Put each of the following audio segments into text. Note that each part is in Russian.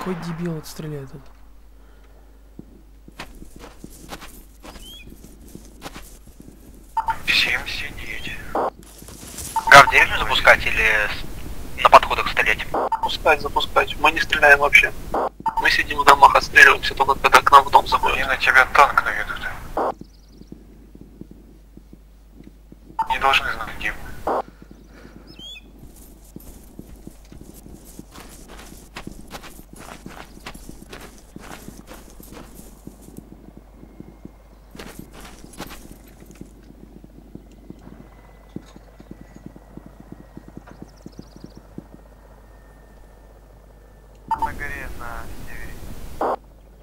Какой дебил вот стреляет тут? Всем сидеть. Гав, в деревню запускать или на подходах стрелять? Запускать. Мы не стреляем вообще. Мы сидим в домах, отстреливаемся только когда к нам в дом заходят. Они на тебя танк наведут. Не должны знать, где мы. На горе на севере.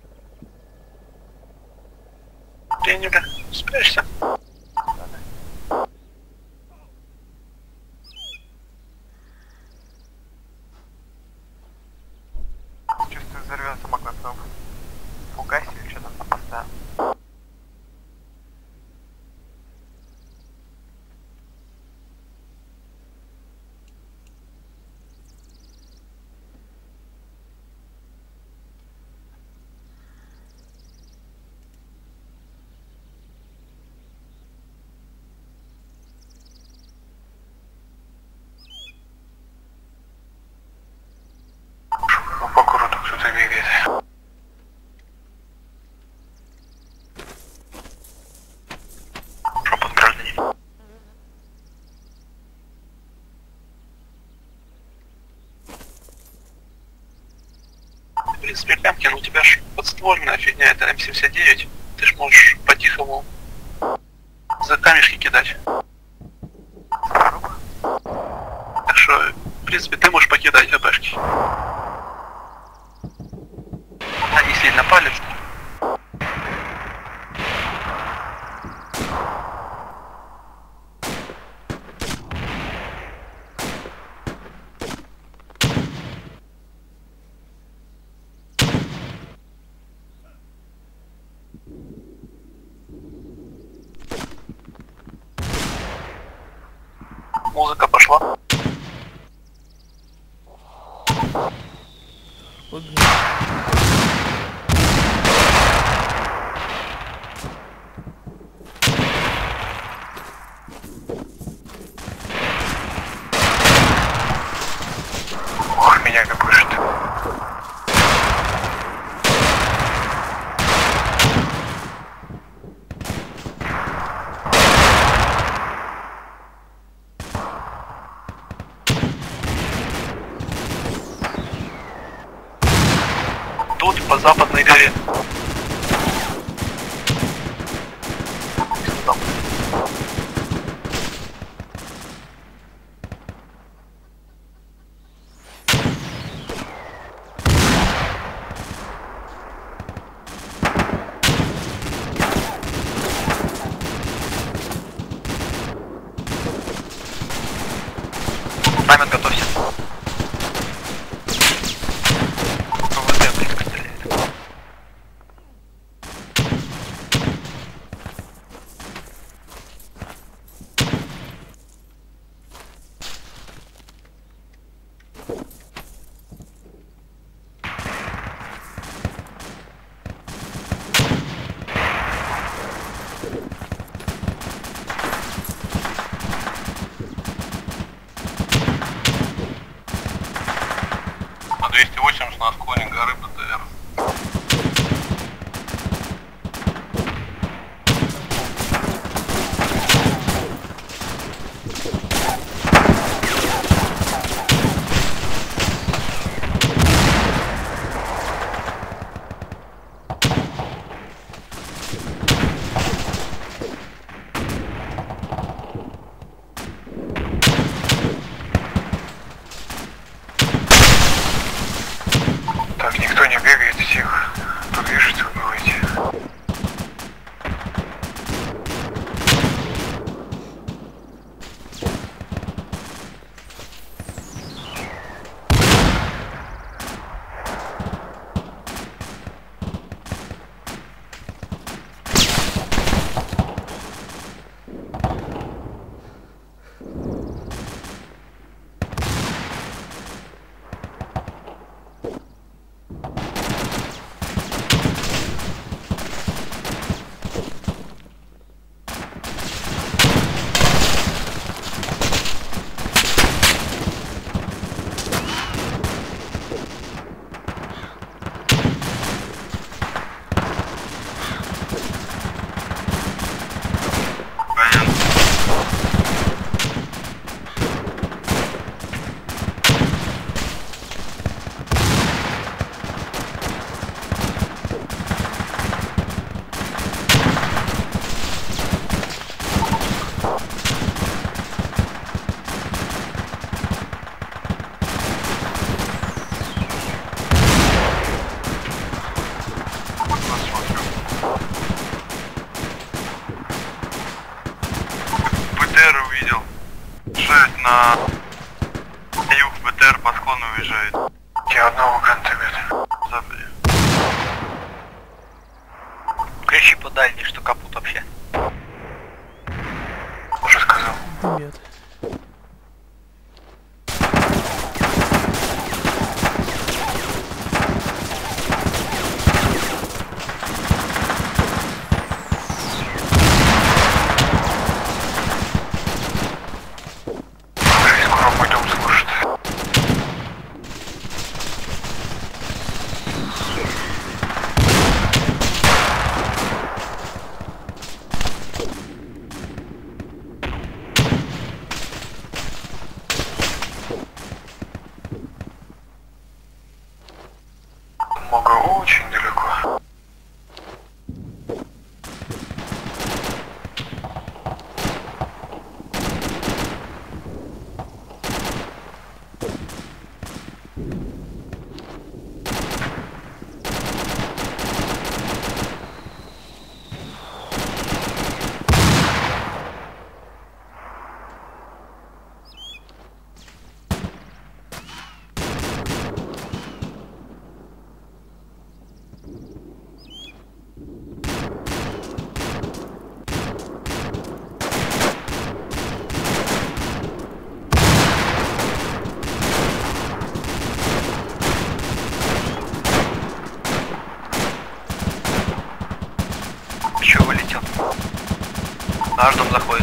Приняли. Спрячься. Чувствую, взорвется магнитом. Фугаси или что там поставил. Ну, по городу кто-то бегает. Шепот, граждане. В принципе, Лямкин, у тебя ж подствольная фигня, это М79. Ты ж можешь по-тихому за камешки кидать. Так что, в принципе, ты можешь покидать АПшки. Они сильно палят. Музыка пошла. Вот, Ох, меня как пышет. Тут по западной горе. Там. Память, готовься. ВВД близко стреляет. На 280 на склоне горы БТР. Так, никто не бегает, всех. Тут движется, вы говорите. БТР увидел. Шесть на юг, БТР по склону уезжает. Я одного гранатомета. Западе. Кричи по дальней, что капут вообще. Уже сказал. Дымят. Скоро мой дом слушает. Могу очень далеко. Че вылетел? Наш дом заходит.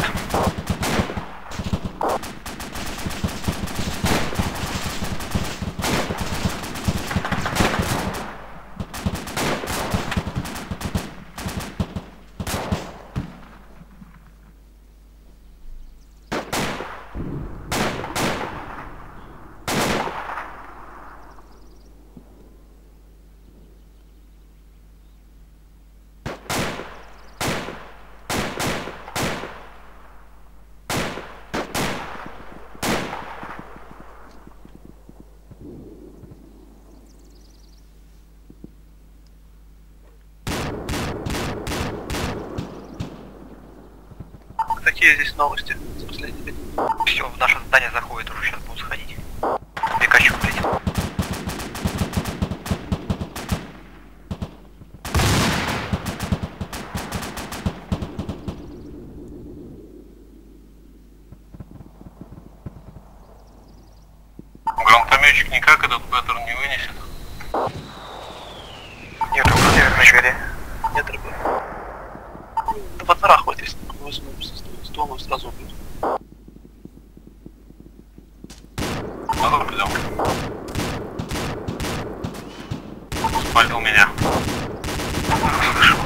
Какие здесь новости за последний день? Все, в наше здание заходит, уже сейчас будут сходить. Пикачу вылетел. Гранатометчик никак этот БТР не вынесет. Нет, уже на горе. Нет, ребят. Да потрахивайтесь, возьму с дома сразу убьют. Назад пойдем. Спалил меня. Слышу.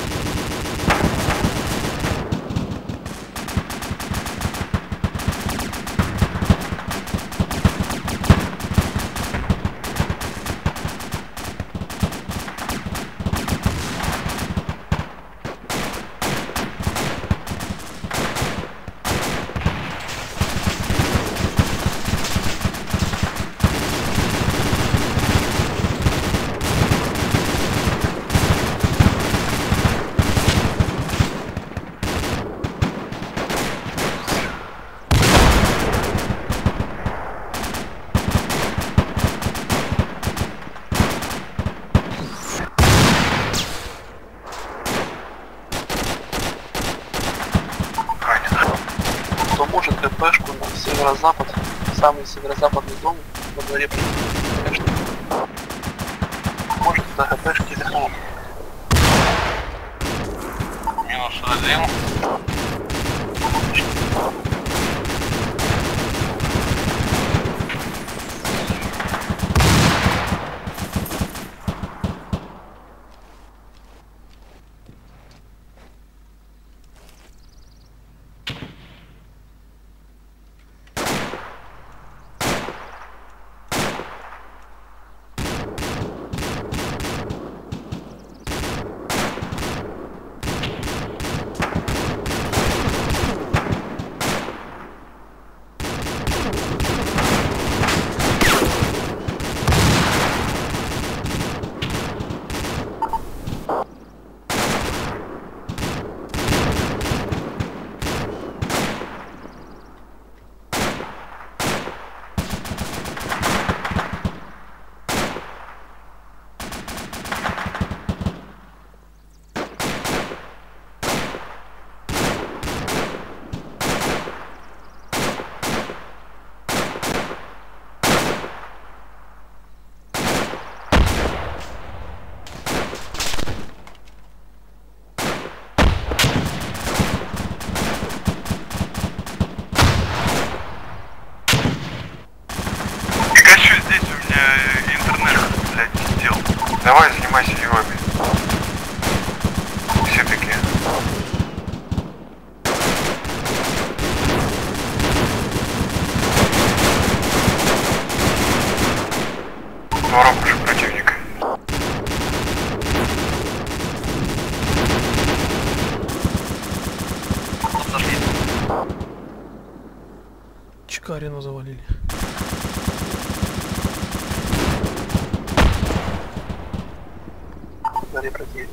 Кто может КПшку на северо-запад, самый северо-западный дом во дворе, конечно. Может на КПшке или хлоп. Минус один. Карину завалили. Сзади противник.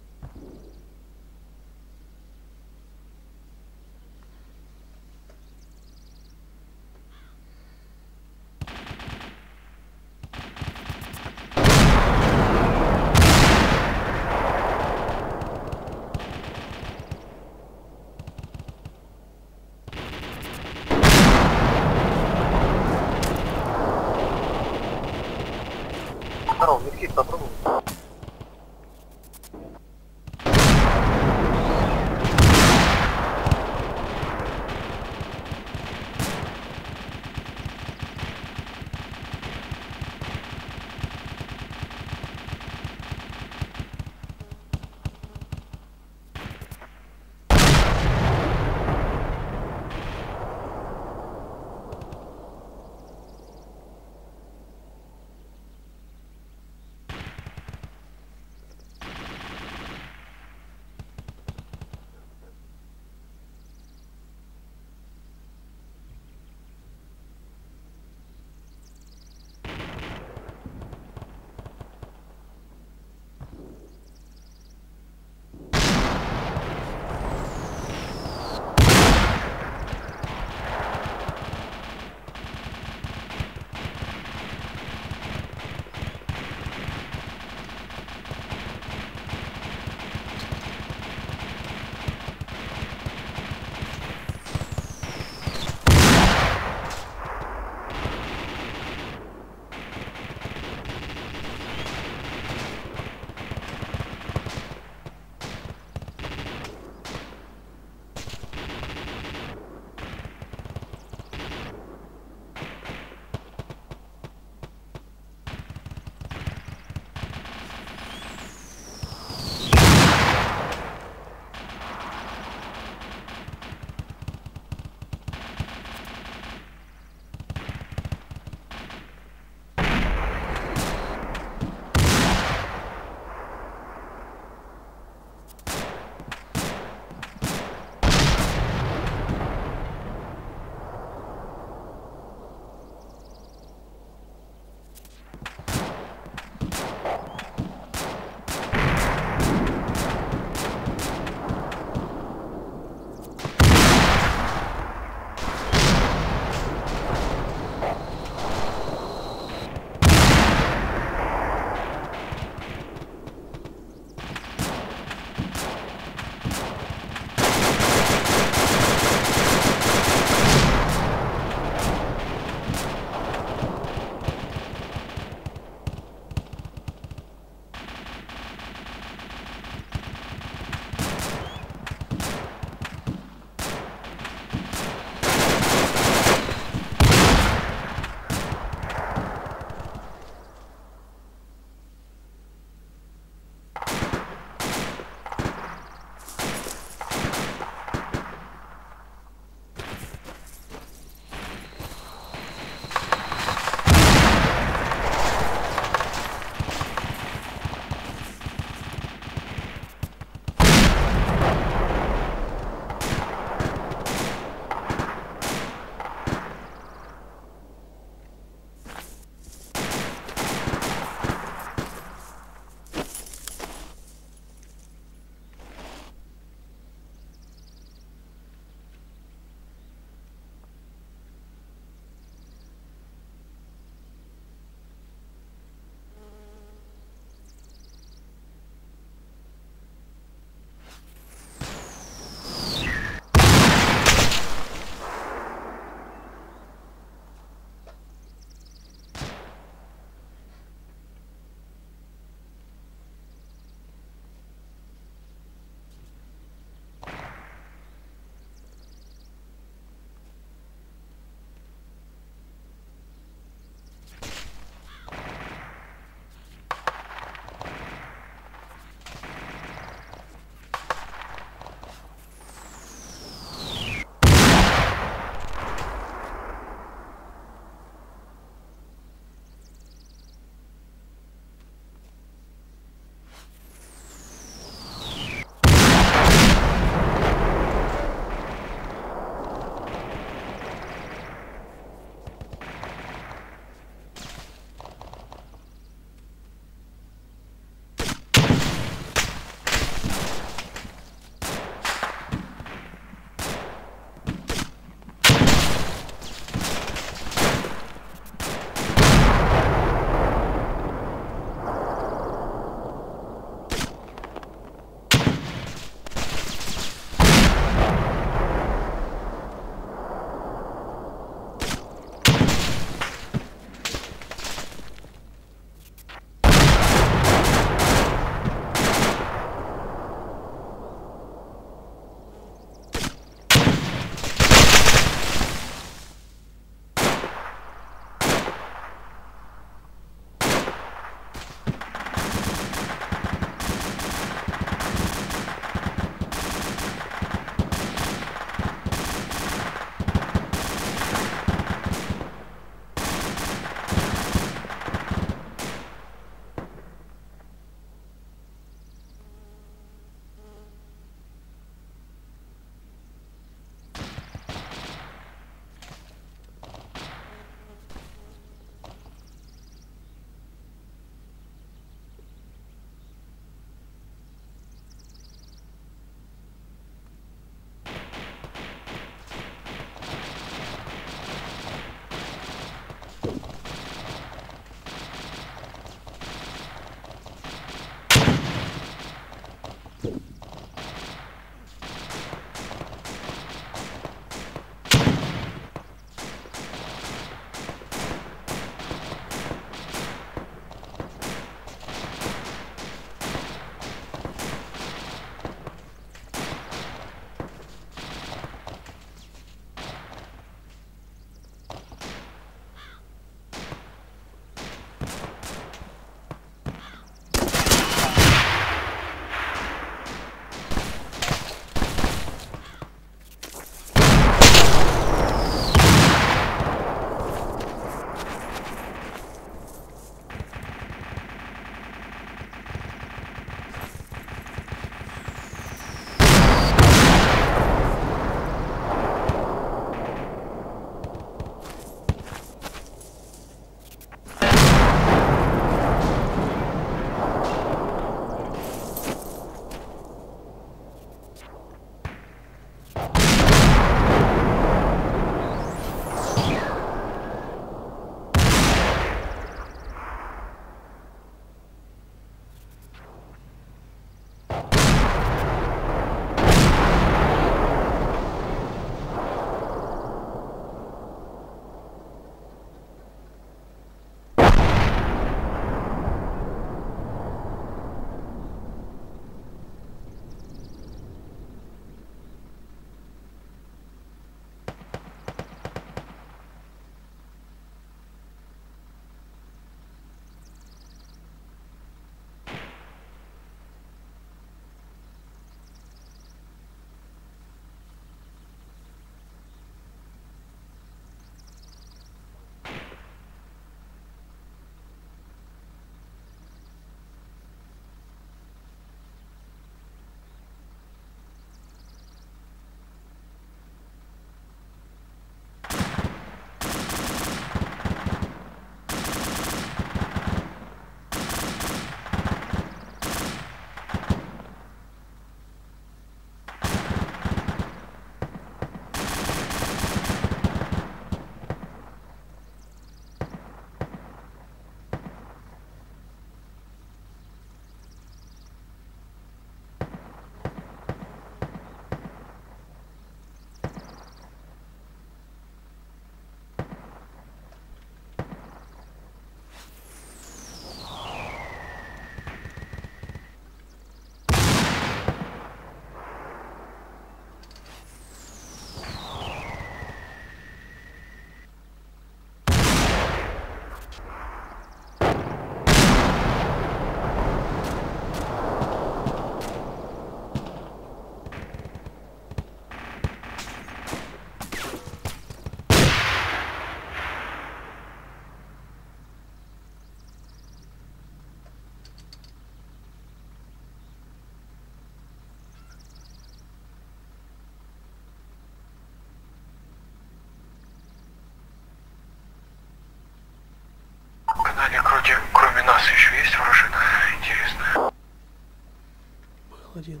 нас еще есть вражина? Интересно. Был один.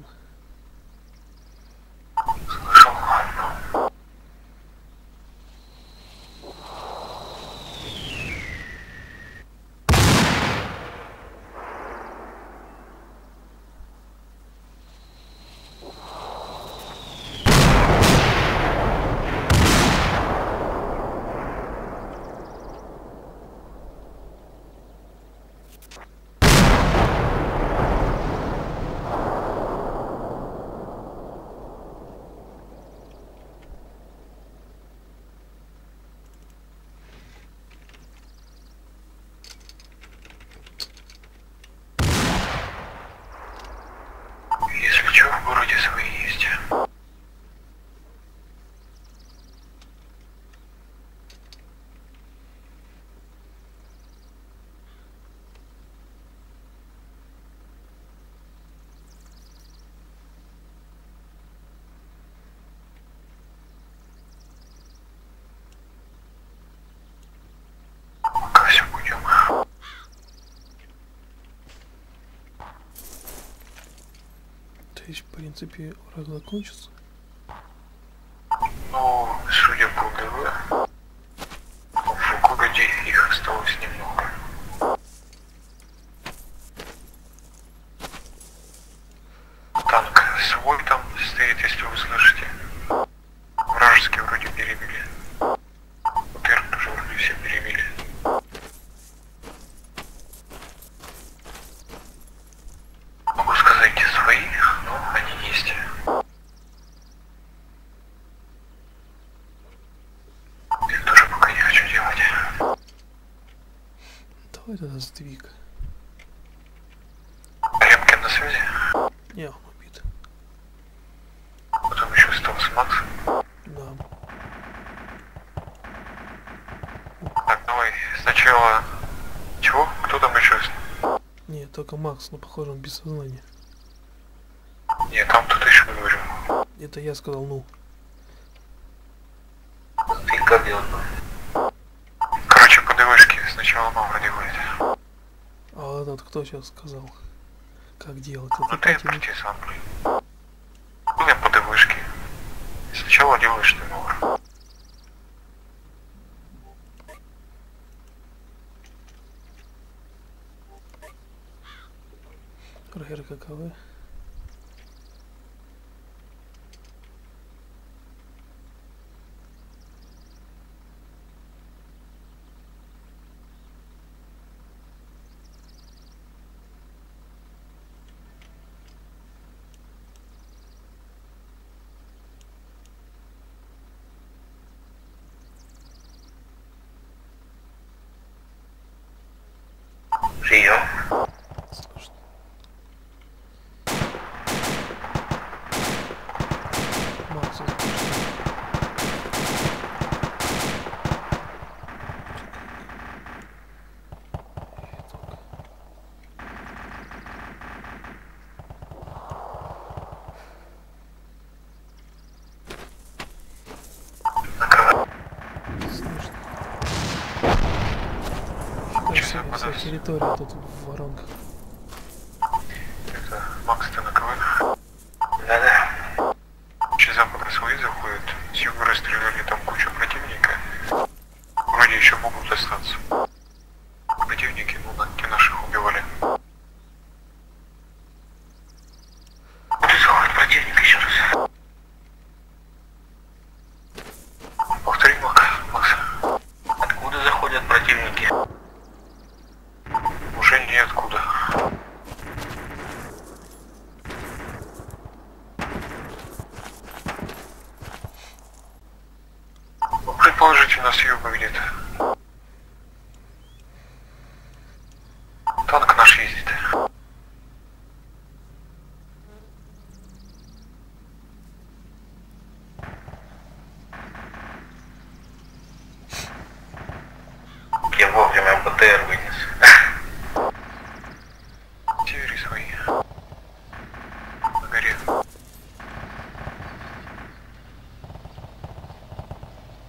Слышал. Если что, в городе свои есть. Пока все будем. То есть, в принципе, враг закончится. Ну, судя по ГВ, в городе их осталось немного. Танк свой там стоит, если вы слышите. Вражеский вроде перебили. УТР тоже вроде все перебили. Могу сказать, свои, но они есть. Я тоже пока не хочу делать. Давай тогда сдвиг. Ремкин на связи? Не, он убит. Потом еще остался Макс. Да. Так, давай сначала... Чего? Кто там еще? Не, только Макс, но похоже он без сознания. Нет, там кто-то еще говорил. Это я сказал, ну. Ты как делать? Короче, по ДВшке сначала на вроде говорит. А этот кто сейчас сказал? Как делать? Ну Это ты противник. пройти сам, блин. Ну я по ДВшке. Сначала делаешь ты новый. Рейер каковы? Прием. Слышно. Макс, слышно. Вся территория тут в воронках. Это Макс, ты на КВ? Да-да. Через запада свои заходят. С юга расстреляли там кучу противника. Вроде еще могут остаться. Противники, ну, на наших убивали. Где заходит противник еще раз? Повтори, Макс. Откуда заходят противники? Уже ниоткуда. Предположительно, с юга где-то. Танк наш ездит. Я вовремя БТР вынес. Севери свои. На горе.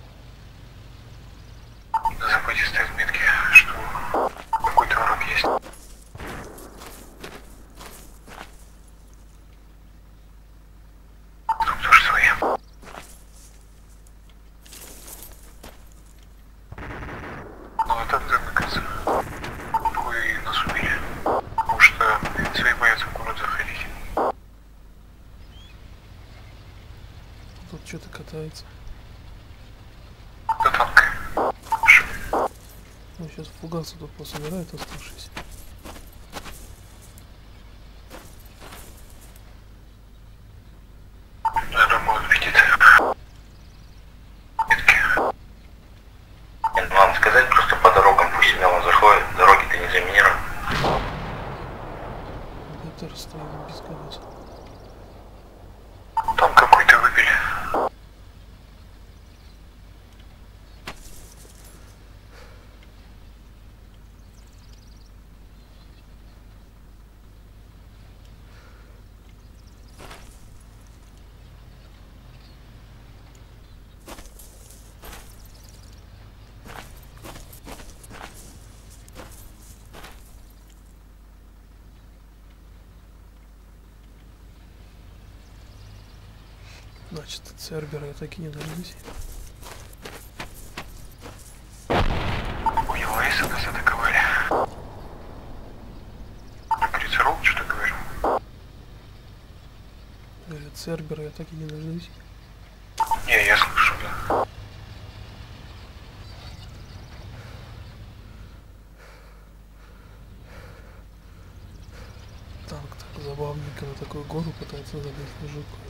На западе стоят метки, что какой-то враг есть. что-то катается. Кто танк? Ну, сейчас фугасы тут пособирают оставшиеся. Аэромон видит. Нет, вам сказать просто по дорогам, пусть смело заходит, дороги-то не заминированы. Ветер стоит без колес. Там какой-то выбили. Значит, Цербера я так и не дождусь. Понял, Эйса нас атаковали. Крицерол что-то говорил. Говорит, Цербера я так и не дождусь. Не, я слышу, да. Танк так забавненько на такую гору пытается залезть на жуткую.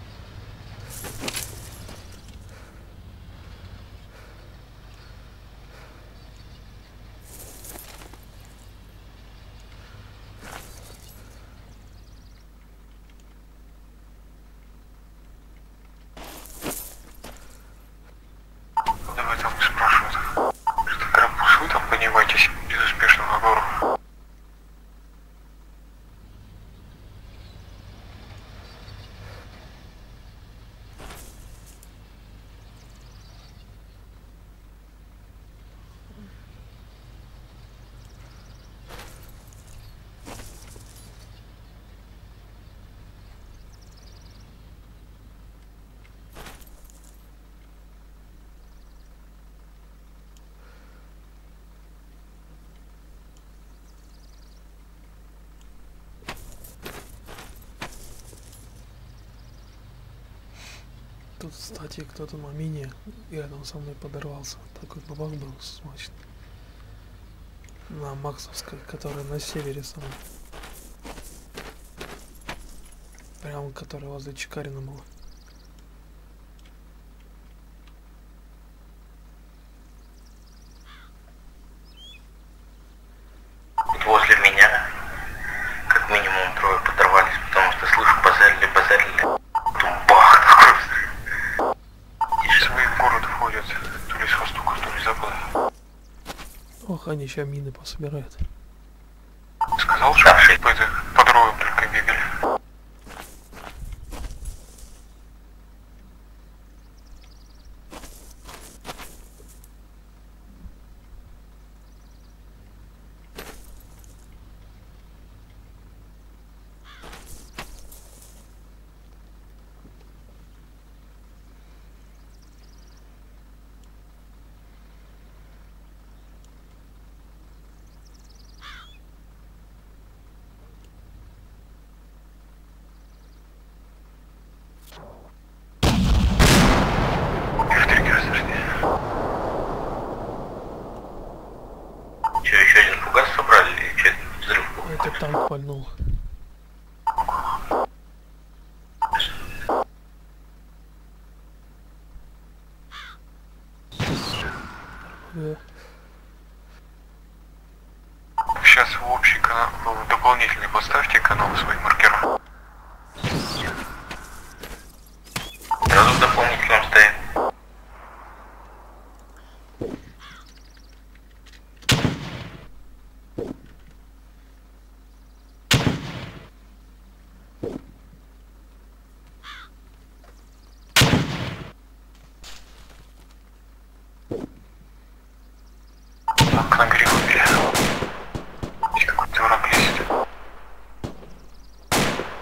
Давай там спрашивают. Что, Крапус, вы там поднимаетесь безуспешно на гору? Тут, кстати, кто-то на мине рядом со мной подорвался. Такой бабах был смачный. На Максовской, которая на севере самой. Прямо которая возле Чекарина была. Вот возле меня как минимум трое подорвались, потому что слышу, базарили. Потом бах, такой взрыв. Свои в город входят, то ли с востока, то ли с запада. Ох, они сейчас мины пособирают. Сказал, что по дорогам только бегали. Электрики разожгли. Че, еще один фугас собрали или че? Взрыв был? Это танк пальнул. Да. Сейчас в общий канал, в дополнительный поставьте канал своим маркером. Сразу в дополнительном стоит. Танк на гриль убили. Здесь какой-то враг лезет.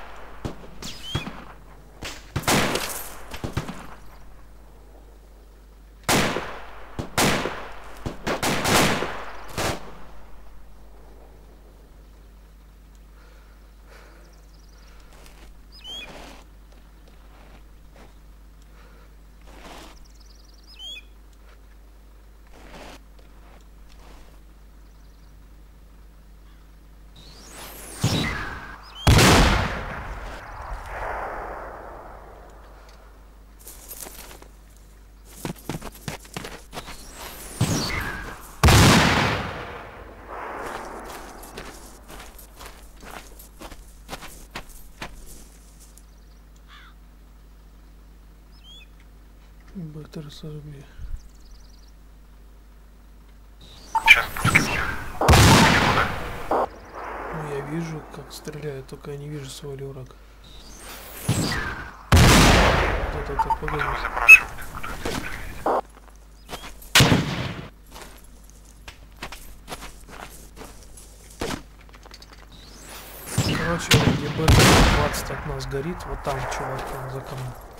400 рублей. Сейчас пушки будет. Ну, я вижу, как стреляют, только я не вижу свой ли враг. Буду Погоди. вы запрашивать, кто это стреляет. Короче, ГБ 20 от нас горит, вот там чувак там за камнем.